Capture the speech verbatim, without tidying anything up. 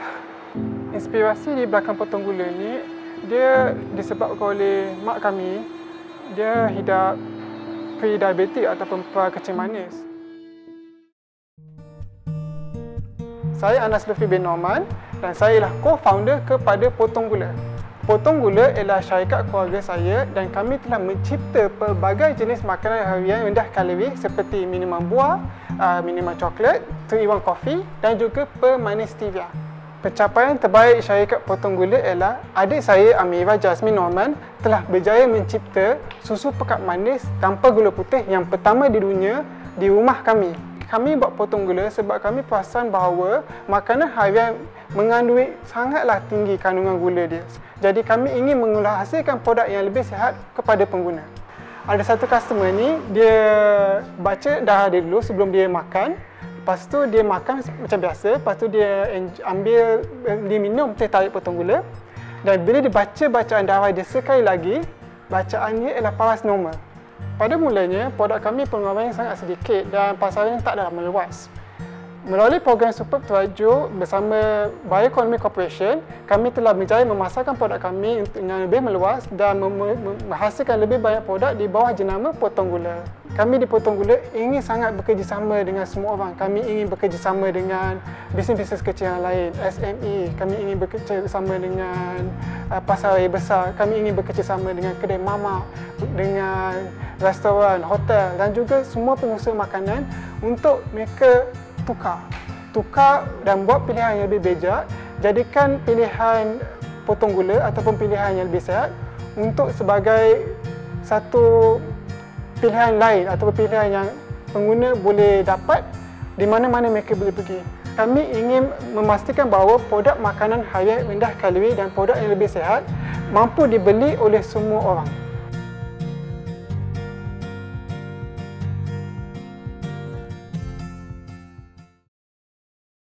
Inspirasi di belakang potong gula ni, dia disebabkan oleh mak kami. Dia hidup pre-diabetik ataupun pra-kecil manis. Saya Anas Lutfi bin Norman dan saya ialah co-founder kepada Potong Gula. Potong Gula ialah syarikat keluarga saya dan kami telah mencipta pelbagai jenis makanan harian rendah kalori seperti minuman buah, minuman coklat, three in one coffee dan juga pemanis stevia. Pencapaian terbaik syarikat Potong Gula ialah adik saya Amira Jasmine Norman telah berjaya mencipta susu pekat manis tanpa gula putih yang pertama di dunia di rumah kami. Kami buat potong gula sebab kami perasan bahawa makanan harian mengandungi sangatlah tinggi kandungan gula dia. Jadi kami ingin menghasilkan produk yang lebih sihat kepada pengguna. Ada satu customer ni, dia baca darah dia dulu sebelum dia makan. Lepas tu dia makan macam biasa, lepas tu dia ambil, dia minum teh tarik potong gula. Dan bila dia baca bacaan darah dia sekali lagi, bacaannya ialah paras normal. Pada mulanya, produk kami pengeluarannya sangat sedikit dan pasarannya tak dalam meluas. Melalui program Superb Teraju bersama Bioeconomy Corporation, kami telah berjaya memasarkan produk kami dengan lebih meluas dan menghasilkan lebih banyak produk di bawah jenama Potong Gula. Kami di Potong Gula ingin sangat bekerjasama dengan semua orang. Kami ingin bekerjasama dengan bisnes-bisnes kecil yang lain, S M E. Kami ingin bekerjasama dengan uh, pasaraya besar. Kami ingin bekerjasama dengan kedai mamak, dengan restoran, hotel dan juga semua pengusaha makanan untuk mereka tukar. Tukar dan buat pilihan yang lebih bijak. Jadikan pilihan potong gula ataupun pilihan yang lebih sihat untuk sebagai satu pilihan lain atau pilihan yang pengguna boleh dapat di mana-mana mereka boleh pergi. Kami ingin memastikan bahawa produk makanan harian rendah kalori dan produk yang lebih sihat mampu dibeli oleh semua orang.